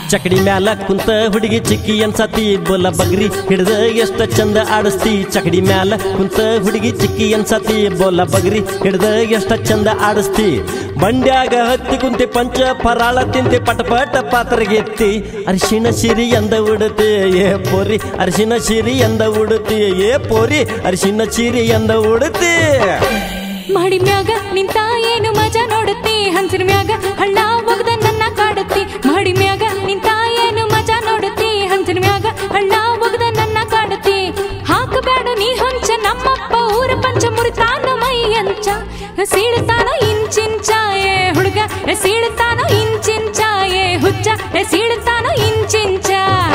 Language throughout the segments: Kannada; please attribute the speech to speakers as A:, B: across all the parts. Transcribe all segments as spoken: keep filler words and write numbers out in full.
A: ಚಕಡಿ ಮ್ಯಾಲ ಕುಂತ ಹುಡುಗಿ ಚಿಕ್ಕಿ ಅನ್ಸತಿ ಬೋಲ ಬಗ್ರಿ ಹಿಡ್ದ ಎಷ್ಟ ಚಂದ ಆಡಸ್ತಿ ಚಕಡಿ ಮ್ಯಾಲ ಕುಂತ ಹುಡುಗಿ ಚಿಕ್ಕಿ ಅನ್ಸತಿ ಬೋಲ ಬಗ್ರಿ ಹಿಡ್ದ ಎಷ್ಟ ಚಂದ ಆಡಸ್ತಿ ಬಂಡ್ಯಾಗ ಹತ್ತಿ ಕುಂತಿ ಪಂಚ ಫರಾಳ ತಿಂತಿ ಪಟ ಪಟ ಪಾತ್ರಗೆತ್ತಿ ಅರಿಶಿಣ ಸಿರಿ ಎಂದ ಉಡುತ್ತೆ ಏ ಪೋರಿ ಅರಿಶಿಣ ಸಿರಿ ಎಂದ ಉಡುತ್ತೆ ಏ ಪೋರಿ ಅರಿಶಿಣ ಸಿರಿ ಎಂದ ಉಡುತ್ತೆ
B: ಮಾಡಿ ಮ್ಯಾಗ ನಿಂತ ಏನು ಮಜಾ ನೋಡುತ್ತಿ ಹಂಸಿನ ಮ್ಯಾಗ ಹಳ್ಳ ಒಗದ ನನ್ನ ಕಾಡುತ್ತಿ ಮಾಡಿ ಮ್ಯಾಗ ನಿಂತ ಏನು ಮಜಾ ನೋಡುತ್ತಿ ಹಂಸಿನ ಮ್ಯಾಗ ಹಳ್ಳ ಒಗದ ನನ್ನ ಕಾಡುತ್ತಿ ಹಾಕಬೇಡ ನೀ ಹೊಂಚ ನಮ್ಮಪ್ಪ ಊರ ಪಂಚ ಮುರಿತಾನ ಮೈ ಅಂಚ ಸೀಳ್ತಾನೋ ಇಂಚಿಂಚ ಏ ಹುಡುಗ ಸೀಳ್ತಾನೋ ಇಂಚಿಂಚ ಏ ಹುಚ್ಚ ಸೀಳ್ತಾನೋ ಇಂಚಿಂಚ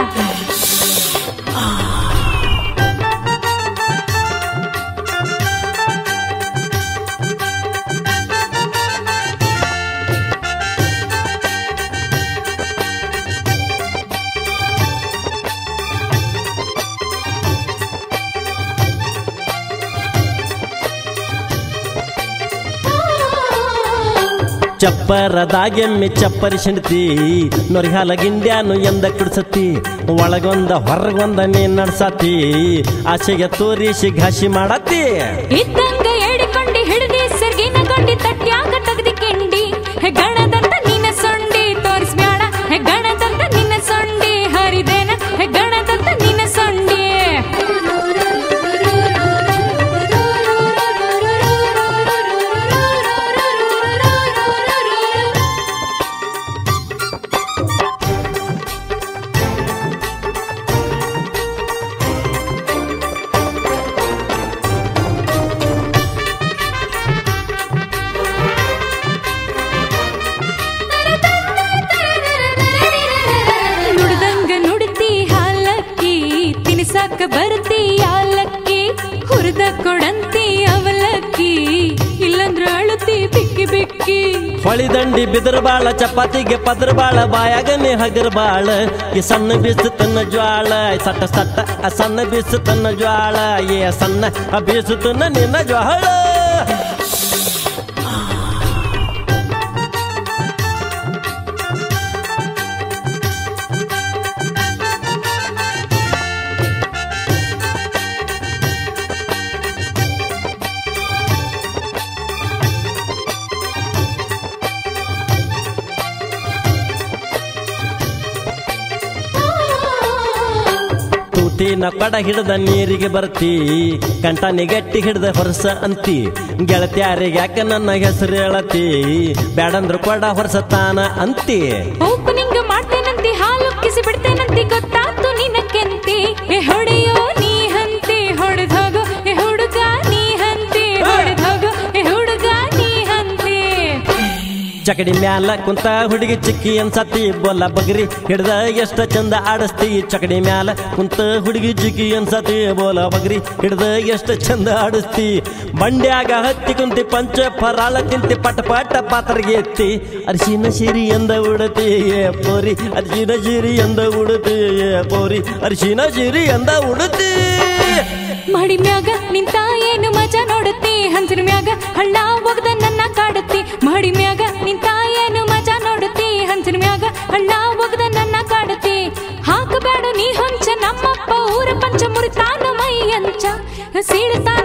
A: ಚಪ್ಪರದಾಗೆಮ್ಮೆ ಚಪ್ಪರಿಸಿಡ್ತಿ ನೊರಿಹಾಲ ಗಿಂಡ್ಯಾನು ಎಂದ ಕುಡ್ಸತಿ ಒಳಗೊಂದ ಹೊರಗೊಂದ ನೀನ್ ನಡ್ಸತಿ ಆಚೆಗೆ ತೋರಿಸಿ ಘಾಸಿ ಮಾಡತಿ
B: ಇದ್ದಂಗ ಹೇಳಿಕೊಂಡಿ ಹಿಡಿದಿ ಸರ್ಗಿನ ಗೊಂಡಿ ತಟ್ಯಾಗ ತಗದಿ ಕಿಂಡಿ ಗಣದಂತ ನಿನ್ನ ಸೊಂಡಿ ತೋರಿಸ್ಬ್ಯಾಡ ಗಣದಂತ ನಿನ್ನ ಸೊಂಡಿ ಹರಿದೇನ ಗಣದಂತ ನಿನ್ನ ಸೊಂಡಿ ಬರ್ತಿ ಯಾಲಕ್ಕಿ ಹುರಿದ ಕೊಡಂತಿ ಅವಲಕ್ಕಿ ಇಲ್ಲಂದ್ರ ಅಳುತ್ತಿ ಬಿಕ್ಕಿ ಬಿಕ್ಕಿ
A: ಹೊಳಿದಂಡಿ ಬಿದ್ರ ಬಾಳ ಚಪಾತಿಗೆ ಪದ್ರ ಬಾಳ ಬಾಯಾಗನೆ ಹಗರ್ ಬಾಳ ಈ ಸಣ್ಣ ಬೀಸ ತನ್ನ ಜ್ವಾಳ ಸಟ್ಟ ಸಟ್ಟ ಆ ಸಣ್ಣ ಬೀಸ ತನ್ನ ಜ್ವಾಳ ಏ ಸಣ್ಣ ಆ ಬೀಸು ತನ್ನ ನಿನ್ನ ಜ್ವಾಳ ತೂತಿನ ಕೊಡ ಹಿಡ್ದ ನೀರಿಗೆ ಬರ್ತಿ ಕಂಟಾನಿ ಗಟ್ಟಿ ಹಿಡ್ದ ಹೊರಸ ಅಂತಿ ಗೆಳತ್ಯಾರಿಗೆ ಯಾಕ ನನ್ನ ಹೆಸರು ಹೇಳತಿ ಬ್ಯಾಡಂದ್ರ ಕೊಡ ಹೊರಸತಾನ ಅಂತಿ
B: ಓಪನಿಂಗ್ ಮಾಡ್ತೇನಂತಿ ಹಾಲು ಕಿಸಿ ಬಿಡ್ತೇನಂತಿ ಗೊತ್ತಾತು ನಿನಕ್ಕೆಂತಿ ಏ ಹೊಡೆಯೋ ನೀ ಹಂತಿ ಹೊಡೆದ ಹೋಗೋ ಏ ಹುಡುಗ ನೀ ಹಂತಿ ಹೊಡೆದ ಹೋಗೋ ಏ ಹುಡುಗ ನೀ ಹಂತಿ
A: ಚಕಡಿ ಮ್ಯಾಲ ಕುಂತ ಹುಡುಗಿ ಚಿಕ್ಕಿ ಅನ್ಸತಿ ಬೋಲ ಬಗ್ರಿ ಹಿಡ್ದ ಎಷ್ಟ ಚಂದ ಆಡಸ್ತಿ ಚಕಡಿ ಮ್ಯಾಲ ಕುಂತ ಹುಡುಗಿ ಚಿಕ್ಕಿ ಅನ್ಸತಿ ಬೋಲ ಬಗ್ರಿ ಹಿಡ್ದ ಎಷ್ಟ ಚಂದ ಆಡಸ್ತಿ ಬಂಡ್ಯಾಗ ಹತ್ತಿ ಕುಂತಿ ಪಂಚ ಫರಾಳ ತಿಂತಿ ಪಟ ಪಟ ಪಾತ್ರಗೆ ಎತ್ತಿ ಅರಿಶಿನ ಸಿರಿ ಎಂದ ಉಡತಿ ಏ ಪೋರಿ ಅರಿಶಿನ ಸಿರಿ ಎಂದ ಉಡತಿ ಏ ಪೋರಿ ಅರಿಶಿನ ಸಿರಿ ಎಂದ ಉಡತಿ
B: ಮಾಡಿ ಮ್ಯಾಗ ನಿಂತ ಏನು ಮಜಾ ನೋಡುತ್ತಿ ಹಂಸಿನ ಮ್ಯಾಗ ಹಳ್ಳ ಒಗದ ನನ್ನ ಕಾಡುತ್ತಿ ಮಾಡಿ ಮ್ಯಾಗ ನಿಂತ ಏನು ಮಜಾ ನೋಡುತ್ತಿ ಹಂಸಿನ ಮ್ಯಾಗ ಹಳ್ಳ ಒಗದ ನನ್ನ ಕಾಡುತ್ತಿ ಹಾಕಬೇಡ ನೀ ಹೊಂಚ ನಮ್ಮಪ್ಪ ಊರ ಪಂಚ ಮುರಿತಾನ ಮೈ ಅಂಚ ಸೀಳ್ತಾನ